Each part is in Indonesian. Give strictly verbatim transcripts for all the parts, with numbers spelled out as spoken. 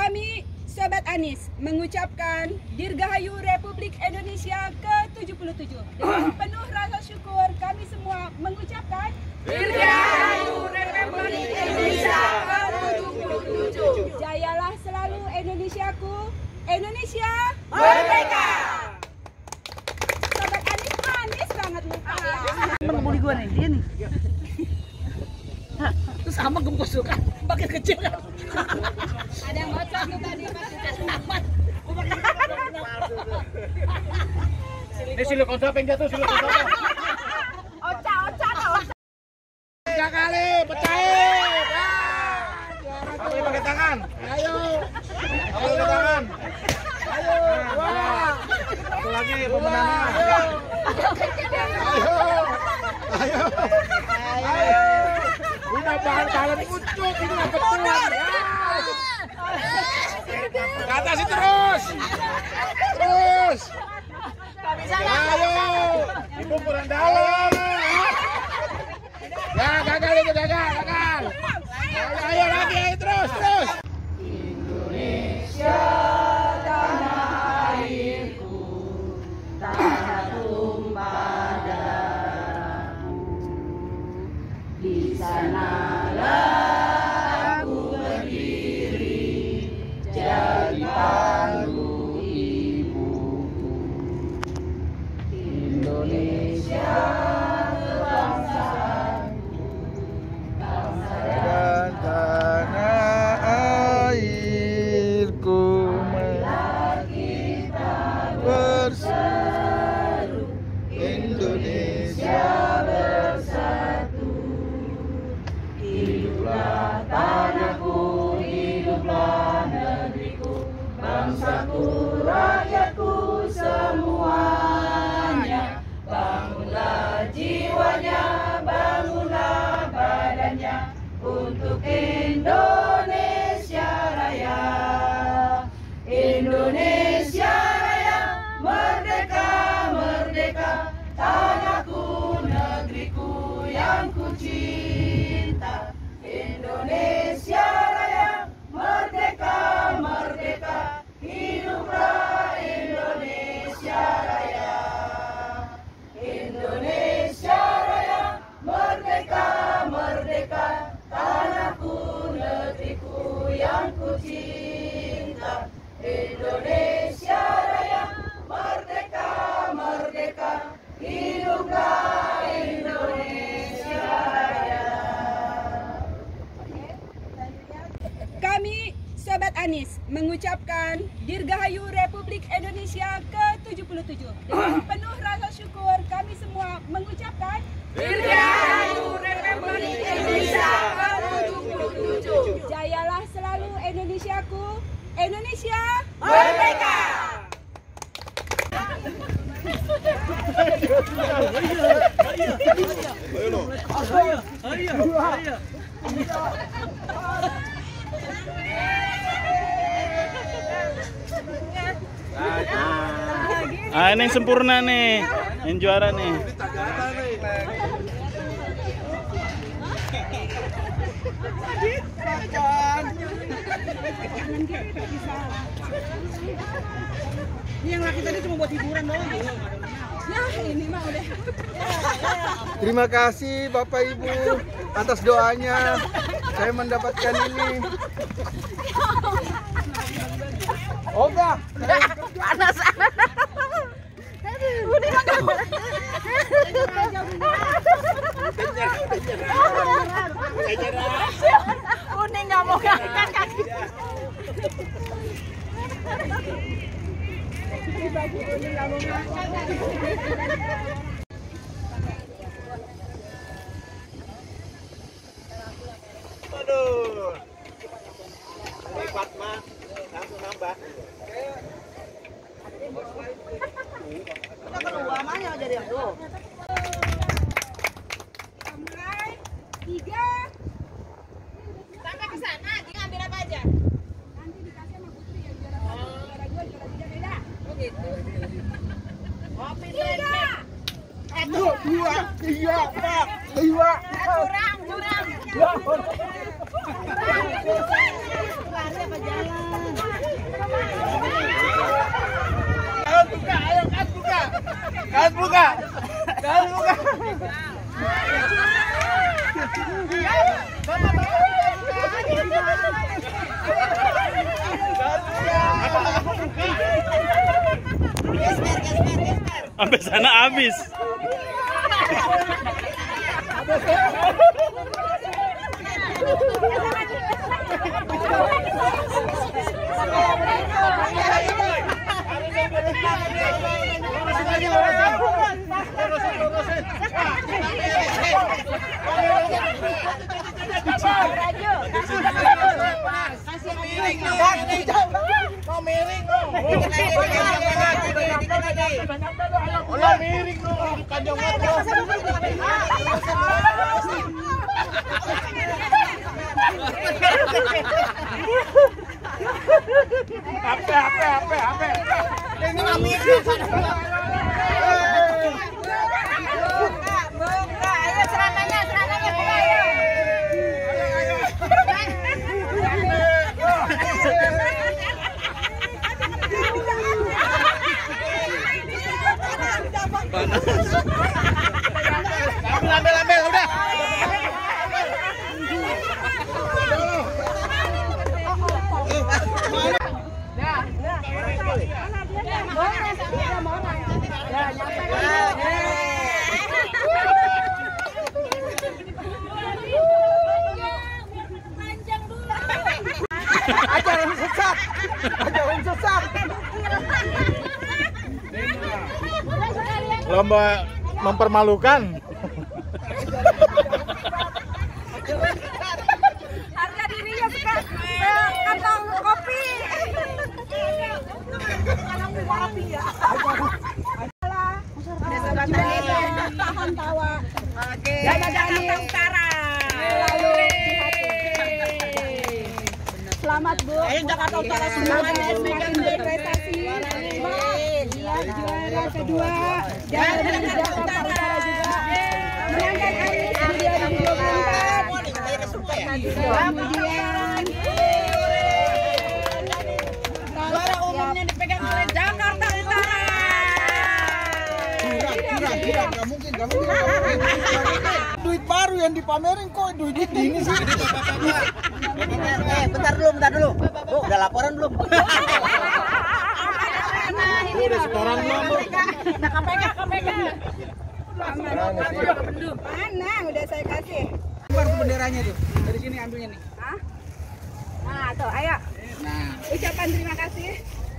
Kami, Sobat Anies, mengucapkan Dirgahayu Republik Indonesia ke tujuh puluh tujuh. Dengan penuh rasa syukur, kami semua mengucapkan Dirgahayu Republik Indonesia ke tujuh puluh tujuh. Jayalah selalu Indonesiaku, Indonesia merdeka! Sobat Anies, Anies banget lupa ya. Mengemudi gue nih, dia nih. Terus sama gembos tuh kan, makin kecil kan. Ada yang bocor tuh tadi pas Ini silikon siapa yang jatuh? Silikon siapa? Oca, Oca, Oca. Tiga kali, pecahin. Ayo pakai tangan. Ayo. Ayo pakai tangan. Ayo. Wah. Satu lagi pemenangnya. Ayo. Ayo. Ayo. Udah bahan-bahan kucuk, ini nggak betul. Ke atas terus. Terus. Ayo. Ibu kurang dalam. Ya, gagal itu, gagal, gagal. Ayo, ayo lagi, ayo, terus, terus. Indonesia tanah airku, tanah tumpah darahku. Di sanalah aku berdiri, jadi panggung ibuku. Indonesia kebangsaanku, bangsa Dan tanah airku bersatu, Indonesia bersatu. Hiduplah tanahku, hiduplah negeriku, bangsaku, rakyatku semuanya. Bangunlah jiwanya, bangunlah badannya untuk Indonesia Raya. Indonesia Raya, merdeka, merdeka, tanahku, negeriku yang ku cinta. Indonesia Raya, merdeka, merdeka, hiduplah Indonesia Raya. Indonesia Raya, merdeka, merdeka, tanahku, negeriku yang ku cinta. Indonesia Raya, merdeka, merdeka, hiduplah Indonesia Raya. Kami, Sobat Anies, mengucapkan Dirgahayu Republik Indonesia ke tujuh puluh tujuh. Dengan penuh rasa syukur, kami semua mengucapkan Dirgahayu Republik Indonesia ke tujuh puluh tujuh. Jayalah selalu Indonesiaku, Indonesia merdeka! Ah, ini yang sempurna nih, yang juara nih. Ini yang laki tadi cuma buat hiburan doang. Nah, ini mah udah. Terima kasih Bapak Ibu atas doanya. Saya mendapatkan ini. Oh enggak. Panas. Udah enggak mau. Udah enggak mau ngangkat kaki. Bagi udah enggak mau ngangkat. Aduh. Lipat mah langsung nambah. Kita perlu uamanya jadi yang tuh. Mulai tiga. Sampai ke sana, dia ngambil apa aja? Nanti dikasih sama Putri yang juara satu, juara dua, juara tiga beda. Oh gitu. Kopi Tiga. Satu, dua, tiga, empat, lima. curang, curang. Lari apa jalan? Sampai sana habis. Mau miring dong. Ulah miring dong. Kanjong Ape ape ape ape. Ini miring. Buka, ayo celananya, celananya buka ayo. Ambil ambil ambil udah. Aja yang sesat. Aja yang sesat. Lomba mempermalukan. Harga dirinya sekarang kantong kopi. Kopi ya. Ada sobat Anis tahan tawa. Oke. Sobat Anis Utara. lalu selamat Bu. Ayo Jakarta Utara Semoga semakin berprestasi. Dia juara kedua dan di Jakarta Utara juga menangkan Anis di dua ribu dua puluh empat. Kemudian Juara umumnya dipegang oleh Jakarta Utara. Kira, kira, nggak mungkin, nggak mungkin. Duit baru yang dipamerin kok duitnya ini sih. Eh, bentar dulu, bentar dulu. Bu, udah laporan belum? Udah setoran belum, Bu? Nah, K P K, K P K. mana udah saya kasih. Keluar tuh benderanya tuh. Dari sini ambilnya nih. Hah? Nah, tuh ayo. Nah, Ucapan terima kasih.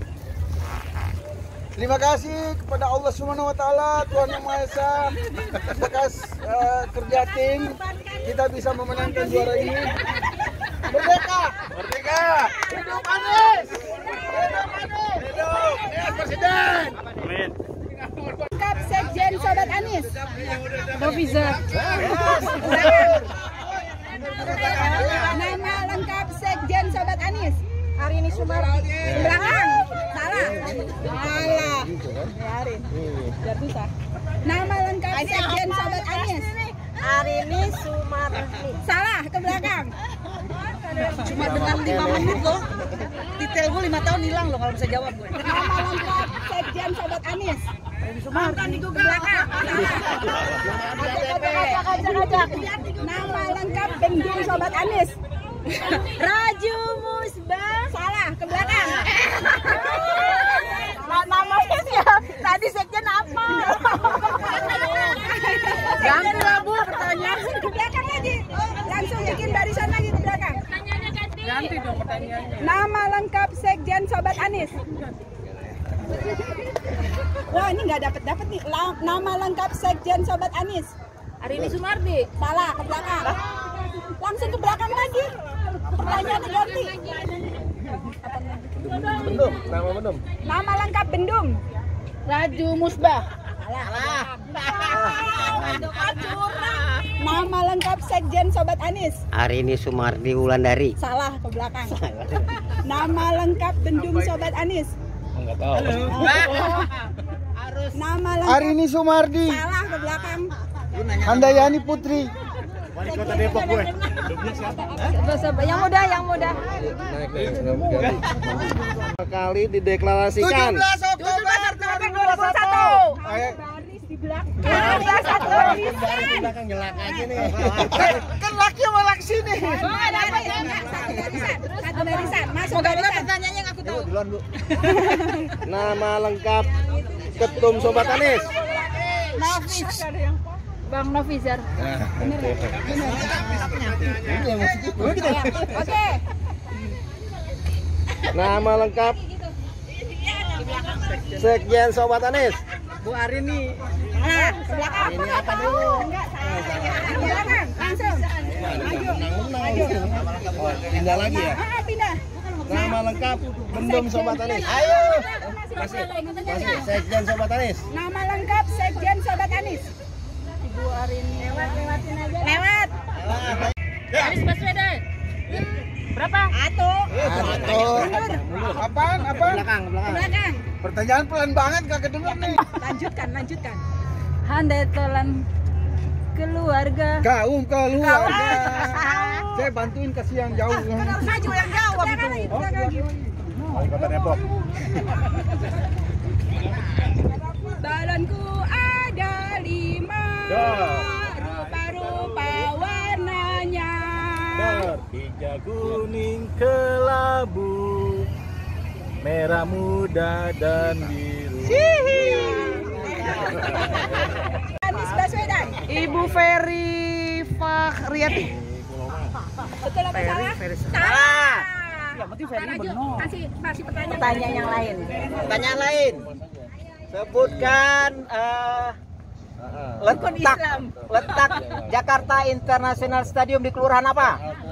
terima kasih kepada Allah Subhanahu wa taala, Tuhan Yang Maha Esa. Bekas eh, kerja tim kita bisa memenangkan juara ini. Merdeka! Merdeka! Hidup Anies! Hidup Anies! Hidup! Anies Presiden! Amin. Lengkap Sekjen Sobat Anis. Provisor. Nama lengkap Sekjen Sobat Anis. Hari ini Sumardi. Belakang. Salah. Salah. Biarin. Biar bisa. Nama lengkap Sekjen Sobat Anis. Hari ini Sumardi. Salah, ke belakang. Cuma dengan lima menit loh. Detail gue lima tahun hilang loh kalau bisa jawab gue. Nama lengkap Sekjen Sobat Anis. Bukan di Google. Belakang. Nama lengkap Bendung Sobat Anis. Raju Musbah. Salah, ke belakang. Namanya siapa? Tadi sekjen apa? Ganti lah Bu pertanyaan. Ke belakang lagi. Langsung bikin barisan lagi ke belakang. Ganti dong pertanyaannya. Nama lengkap Sekjen Sobat Anis. Wah ini nggak dapat dapat nih. La- nama lengkap Sekjen Sobat Anis. Hari ini Sumardi. Salah, ke belakang. Langsung ke belakang lagi. Pertanyaannya ganti. Bendum, nama Bendum. Nama lengkap Bendum. Raju Musbah. Nama lengkap Sekjen Sobat Anis. Hari ini Sumardi Wulandari. Salah, ke belakang. Nama lengkap Bendum Sobat Anis. Enggak tahu. Nama lengkap. Hari ini Sumardi. Salah, ke belakang. Handayani Putri. Wali Kota Depok gue. Yang muda, yang muda. Kali dideklarasikan. tujuh belas Oktober dua ribu satu. Ayo. Baris di belakang. tujuh belas Oktober. Di belakang jelak aja nih. Kan laki sama laki sini. Satu barisan, satu barisan. Masuk Moga-moga barisan. pertanyaannya yang aku tahu. Nama lengkap Ketum Sobat Anies. Nafis. Bang Nafizar. Oke. Nama lengkap Sekjen Sobat Anies. Bu Arini. Nah, belakang. Ini apa dulu? Belakang, langsung. Oh, pindah lagi ya? Ah, pindah. Nama lengkap Bendum Sobat Anies. Ayo. Masih, masih Sekjen Sobat Anies. Nama lengkap Sekjen Sobat Anies. Ibu Arini. Lewat, lewatin aja. Lewat. Anies Baswedan. Berapa? Atau Satu. Apaan? Apaan? Belakang, belakang. belakang. Pertanyaan pelan banget gak kedengar nih. Lanjutkan, lanjutkan. Handai tolan keluarga. Kaum keluarga. Saya bantuin kasih yang jauh. Maju yang jawab itu. Wali Kota Depok. Balonku ada lima, rupa-rupa warnanya. Berhijau kuning kelabu, merah muda dan biru. Anies Baswedan. Ibu Ferry Fakhriyati. Betul apa salah? Salah. Ya, berarti Ferry benar. Kasih, kasih pertanyaan. Pertanyaan yang lain. Pertanyaan lain. Sebutkan eh, letak letak Jakarta International Stadium di kelurahan apa?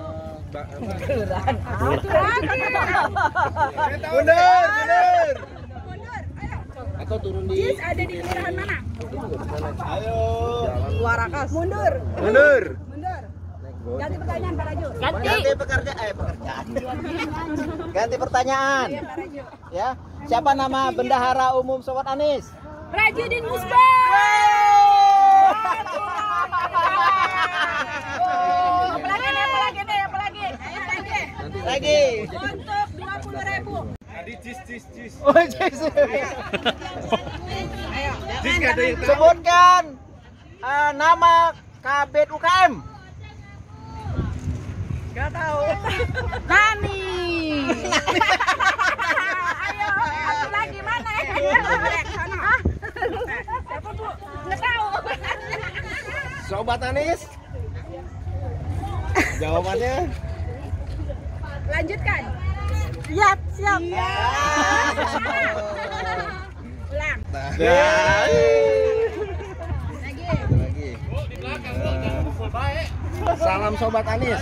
Mundur, mundur. Mundur, ayo. Atau turun di. Jis ada di kelurahan mana? Ayo. Warakas. Mundur, Mundur. mundur. Ganti pertanyaan Pak Raju. Ganti pekerjaan eh pekerjaan. Ganti pertanyaan. Pak Raju. Ya. Siapa nama bendahara umum Sobat Anies? Rajudin Musbah. Apalagi nih, apalagi nih, apalagi. Ayo lagi. Lagi. Untuk dua puluh ribu. Oh, jis. Ayo. Sebutkan eh, nama Kabid U K M. Gak tahu. Nani. Ayo, satu lagi mana? Ah. Siapa Bu? Nggak tahu. Sobat Anies. Jawabannya. Lanjutkan. Siap, siap. Ulang. Lagi. Salam Sobat Anies.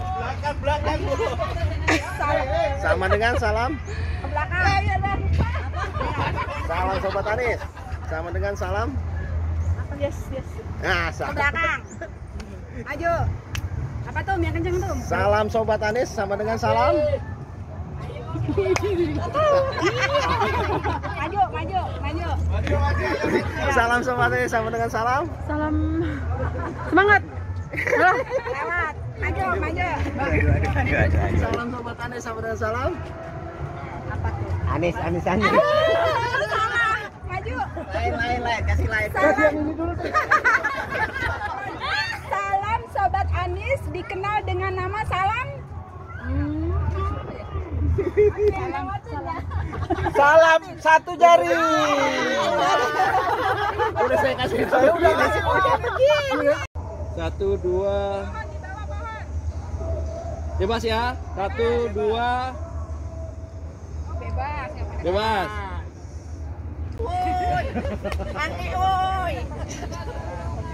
Sama dengan salam. Ke belakang. Salam Sobat Anies. Sama dengan salam. Yes, yes. Nah, Ke sa- belakang. Maju. Apa tuh yang kenceng tuh? salam Sobat Anies sama dengan salam. Maju, maju, maju. Salam Sobat Anies sama dengan salam. Salam semangat. Lewat. Maju, maju. Salam Sobat Anies sama dengan salam. Apa tuh? Anies, Anies, Anies. Salah. Maju. Lain, lain, lain. Kasih lain. Salam. Salam Sobat Anies dikenal dengan nama salam. Salam, salam. Salam satu jari. Udah saya kasih. Saya udah kasih. Satu dua. Bebas ya. Satu dua. Bebas. yang pada- Bebas. Woi. Mandi, woi.